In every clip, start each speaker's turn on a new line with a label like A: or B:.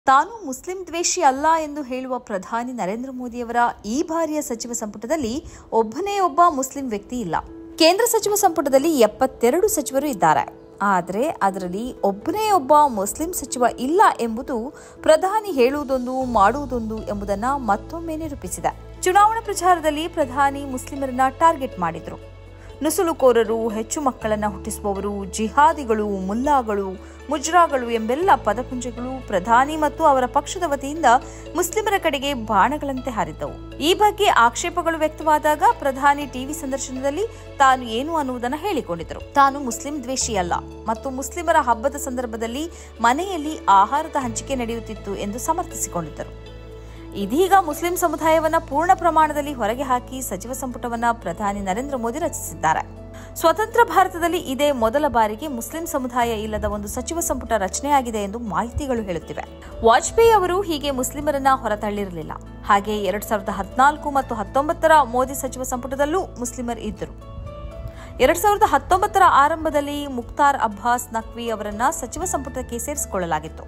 A: ತಾನು ಮುಸ್ಲಿಂ ದ್ವೇಷಿ ಅಲ್ಲ ಎಂದು ಹೇಳುವ ಪ್ರಧಾನಿ ನರೇಂದ್ರ ಮೋದಿಯವರ ಈ ಬಾರಿಯ ಸಚಿವ ಸಂಪುಟದಲ್ಲಿ ಒಬ್ಬನೇ ಒಬ್ಬ ಮುಸ್ಲಿಂ ವ್ಯಕ್ತಿ ಇಲ್ಲ. ಕೇಂದ್ರ ಸಚಿವ ಸಂಪುಟದಲ್ಲಿ 72 ಸಚಿವರು ಇದ್ದಾರೆ. ಆದರೆ ಅದರಲ್ಲಿ ಒಬ್ಬನೇ ಒಬ್ಬ ಮುಸ್ಲಿಂ ಸಚಿವ ಇಲ್ಲ ಎಂಬುದು ಪ್ರಧಾನಿ ಹೇಳುವುದೊಂದು ಮಾಡುವುದೊಂದು ಎಂಬುದನ್ನು ಮತ್ತೊಮ್ಮೆ ನಿರೂಪಿಸಿದೆ. ಚುನಾವಣಾ ಪ್ರಚಾರದಲ್ಲಿ ಪ್ರಧಾನಿ ಮುಸ್ಲಿಮರನ್ನ ಟಾರ್ಗೆಟ್ ಮಾಡಿದ್ರು. ನುಸುಳುಕೋರರು, ಹೆಚ್ಚು ಮಕ್ಕಳನ್ನು ಹುಟ್ಟಿಸುವವರು, ಜಿಹಾದಿಗಳು, ಮುಲ್ಲಾಗಳು, ಮುಜ್ರಾಗಳು ಎಂಬೆಲ್ಲ ಪದಪುಂಜಗಳು ಪ್ರಧಾನಿ ಮತ್ತು ಅವರ ಪಕ್ಷದ ವತಿಯಿಂದ ಮುಸ್ಲಿಮರ ಕಡೆಗೆ ಬಾಣಗಳಂತೆ ಹಾರಿದ್ದವು. ಈ ಬಗ್ಗೆ ಆಕ್ಷೇಪಗಳು ವ್ಯಕ್ತವಾದಾಗ ಪ್ರಧಾನಿ ಟಿವಿ ಸಂದರ್ಶನದಲ್ಲಿ ತಾನು ಏನು ಅನ್ನುವುದನ್ನು ಹೇಳಿಕೊಂಡಿದ್ದರು. ತಾನು ಮುಸ್ಲಿಂ ದ್ವೇಷಿ ಅಲ್ಲ ಮತ್ತು ಮುಸ್ಲಿಮರ ಹಬ್ಬದ ಸಂದರ್ಭದಲ್ಲಿ ಮನೆಯಲ್ಲಿ ಆಹಾರದ ಹಂಚಿಕೆ ನಡೆಯುತ್ತಿತ್ತು ಎಂದು ಸಮರ್ಥಿಸಿಕೊಂಡಿದ್ದರು. ಇದೀಗ ಮುಸ್ಲಿಂ ಸಮುದಾಯವನ್ನ ಪೂರ್ಣ ಪ್ರಮಾಣದಲ್ಲಿ ಹೊರಗೆ ಹಾಕಿ ಸಚಿವ ಸಂಪುಟವನ್ನ ಪ್ರಧಾನಿ ನರೇಂದ್ರ ಮೋದಿ ರಚಿಸಿದ್ದಾರೆ. ಸ್ವತಂತ್ರ ಭಾರತದಲ್ಲಿ ಇದೇ ಮೊದಲ ಬಾರಿಗೆ ಮುಸ್ಲಿಂ ಸಮುದಾಯ ಇಲ್ಲದ ಒಂದು ಸಚಿವ ಸಂಪುಟ ರಚನೆಯಾಗಿದೆ ಎಂದು ಮಾಹಿತಿಗಳು ಹೇಳುತ್ತಿವೆ. ವಾಜಪೇಯಿ ಅವರು ಹೀಗೆ ಮುಸ್ಲಿಮರನ್ನ ಹೊರತಳ್ಳಿರಲಿಲ್ಲ. ಹಾಗೆ 2014 ಮತ್ತು 2019ರ ಮೋದಿ ಸಚಿವ ಸಂಪುಟದಲ್ಲೂ ಮುಸ್ಲಿಮರು ಇದ್ದರು. 2019ರ ಆರಂಭದಲ್ಲಿ ಮುಖ್ತಾರ್ ಅಬ್ಬಾಸ್ ನಖ್ವಿ ಅವರನ್ನ ಸಚಿವ ಸಂಪುಟಕ್ಕೆ ಸೇರಿಸಿಕೊಳ್ಳಲಾಗಿತ್ತು.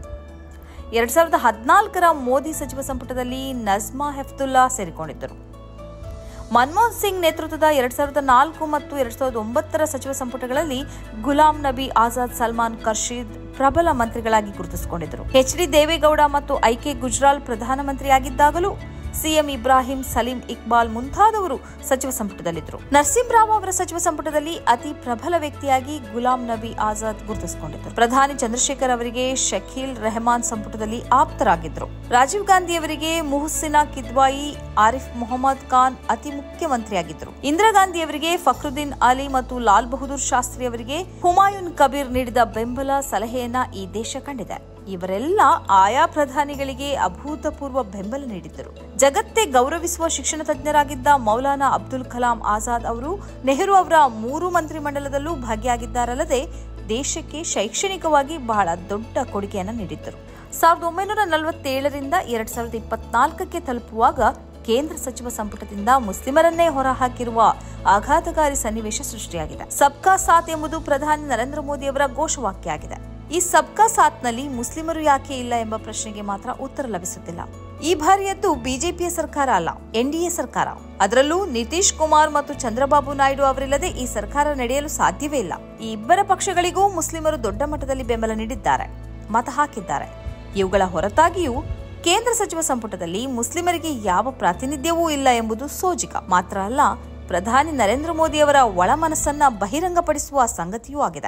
A: 2014ರ ಮೋದಿ ಸಚಿವ ಸಂಪುಟದಲ್ಲಿ ನಜ್ಮಾ ಹೆಫ್ತುಲ್ಲಾ ಸೇರಿಕೊಂಡಿದ್ದರು. ಮನಮೋಹನ್ ಸಿಂಗ್ ನೇತೃತ್ವದ 2004 ಮತ್ತು 2009ರ ಸಚಿವ ಸಂಪುಟಗಳಲ್ಲಿ ಗುಲಾಂ ನಬಿ ಆಜಾದ್, ಸಲ್ಮಾನ್ ಖುರ್ಷಿದ್ ಪ್ರಬಲ ಮಂತ್ರಿಗಳಾಗಿ ಗುರುತಿಸಿಕೊಂಡಿದ್ದರು. ಎಚ್.ಡಿ. ದೇವೇಗೌಡ ಮತ್ತು ಐ.ಕೆ. ಗುಜ್ರಾಲ್ ಪ್ರಧಾನಮಂತ್ರಿಯಾಗಿದ್ದಾಗಲೂ ಸಿಎಂ ಇಬ್ರಾಹಿಂ, ಸಲೀಂ ಇಕ್ಬಾಲ್ ಮುಂತಾದವರು ಸಚಿವ ಸಂಪುಟದಲ್ಲಿದ್ದರು. ನರಸಿಂಹರಾವ್ ಅವರ ಸಚಿವ ಸಂಪುಟದಲ್ಲಿ ಅತಿ ಪ್ರಬಲ ವ್ಯಕ್ತಿಯಾಗಿ ಗುಲಾಂ ನಬಿ ಆಜಾದ್ ಗುರುತಿಸಿಕೊಂಡಿದ್ದರು. ಪ್ರಧಾನಿ ಚಂದ್ರಶೇಖರ್ ಅವರಿಗೆ ಶಕೀಲ್ ರೆಹಮಾನ್ ಸಂಪುಟದಲ್ಲಿ ಆಪ್ತರಾಗಿದ್ದರು. ರಾಜೀವ್ ಗಾಂಧಿ ಅವರಿಗೆ ಮುಹಸಿನಾ ಕಿದ್ವಾಯಿ, ಆರಿಫ್ ಮೊಹಮ್ಮದ್ ಖಾನ್ ಅತಿ ಮುಖ್ಯಮಂತ್ರಿಯಾಗಿದ್ದರು. ಇಂದಿರಾ ಗಾಂಧಿ ಅವರಿಗೆ ಫಕ್ರುದ್ದೀನ್ ಅಲಿ ಮತ್ತು ಲಾಲ್ ಬಹದ್ದೂರ್ ಶಾಸ್ತ್ರಿ ಅವರಿಗೆ ಹುಮಾಯೂನ್ ಕಬೀರ್ ನೀಡಿದ ಬೆಂಬಲ, ಸಲಹೆಯನ್ನ ಈ ದೇಶ ಕಂಡಿದೆ. ಇವರೆಲ್ಲ ಆಯಾ ಪ್ರಧಾನಿಗಳಿಗೆ ಅಭೂತಪೂರ್ವ ಬೆಂಬಲ ನೀಡಿದ್ದರು. ಜಗತ್ತೇ ಗೌರವಿಸುವ ಶಿಕ್ಷಣ ತಜ್ಞರಾಗಿದ್ದ ಮೌಲಾನಾ ಅಬ್ದುಲ್ ಕಲಾಂ ಆಜಾದ್ ಅವರು ನೆಹರು ಅವರ 3 ಮಂತ್ರಿಮಂಡಲದಲ್ಲೂ ಭಾಗಿಯಾಗಿದ್ದಾರಲ್ಲದೆ ದೇಶಕ್ಕೆ ಶೈಕ್ಷಣಿಕವಾಗಿ ಬಹಳ ದೊಡ್ಡ ಕೊಡುಗೆಯನ್ನು ನೀಡಿದ್ದರು. 1947ರಿಂದ 2024ಕ್ಕೆ ತಲುಪುವಾಗ ಕೇಂದ್ರ ಸಚಿವ ಸಂಪುಟದಿಂದ ಮುಸ್ಲಿಮರನ್ನೇ ಹೊರಹಾಕಿರುವ ಆಘಾತಕಾರಿ ಸನ್ನಿವೇಶ ಸೃಷ್ಟಿಯಾಗಿದೆ. ಸಬ್ಕಾ ಸಾಥ್ ಎಂಬುದು ಪ್ರಧಾನಿ ನರೇಂದ್ರ ಮೋದಿ ಅವರ ಘೋಷವಾಕ್ಯ ಆಗಿದೆ. ಈ ಸಬ್ಕಾ ಸಾಥ್ನಲ್ಲಿ ಮುಸ್ಲಿಮರು ಯಾಕೆ ಇಲ್ಲ ಎಂಬ ಪ್ರಶ್ನೆಗೆ ಮಾತ್ರ ಉತ್ತರ ಲಭಿಸುತ್ತಿಲ್ಲ. ಈ ಬಾರಿಯದ್ದು ಬಿಜೆಪಿಯ ಸರ್ಕಾರ ಅಲ್ಲ, ಎನ್ಡಿಎ ಸರ್ಕಾರ. ಅದರಲ್ಲೂ ನಿತೀಶ್ ಕುಮಾರ್ ಮತ್ತು ಚಂದ್ರಬಾಬು ನಾಯ್ಡು ಅವರಿಲ್ಲದೆ ಈ ಸರ್ಕಾರ ನಡೆಯಲು ಸಾಧ್ಯವೇ ಇಲ್ಲ. ಈ ಇಬ್ಬರ ಪಕ್ಷಗಳಿಗೂ ಮುಸ್ಲಿಮರು ದೊಡ್ಡ ಮಟ್ಟದಲ್ಲಿ ಬೆಂಬಲ ನೀಡಿದ್ದಾರೆ, ಮತ ಹಾಕಿದ್ದಾರೆ. ಇವುಗಳ ಹೊರತಾಗಿಯೂ ಕೇಂದ್ರ ಸಚಿವ ಸಂಪುಟದಲ್ಲಿ ಮುಸ್ಲಿಮರಿಗೆ ಯಾವ ಪ್ರಾತಿನಿಧ್ಯವೂ ಇಲ್ಲ ಎಂಬುದು ಸೋಜಿಗ ಮಾತ್ರ ಅಲ್ಲ, ಪ್ರಧಾನಿ ನರೇಂದ್ರ ಮೋದಿ ಅವರ ಒಳ ಮನಸ್ಸನ್ನ ಬಹಿರಂಗಪಡಿಸುವ ಸಂಗತಿಯೂ ಆಗಿದೆ.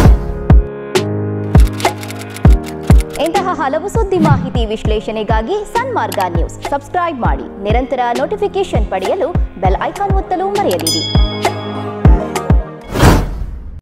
B: ಇಂತಹ ಹಲವು ಸುದ್ದಿ ಮಾಹಿತಿ ವಿಶ್ಲೇಷಣೆಗಾಗಿ ಸನ್ಮಾರ್ಗ ನ್ಯೂಸ್ ಸಬ್ಸ್ಕ್ರೈಬ್ ಮಾಡಿ. ನಿರಂತರ ನೋಟಿಫಿಕೇಶನ್ ಪಡೆಯಲು ಬೆಲ್ ಐಕಾನ್ ಒತ್ತಲು ಮರೆಯದಿರಿ.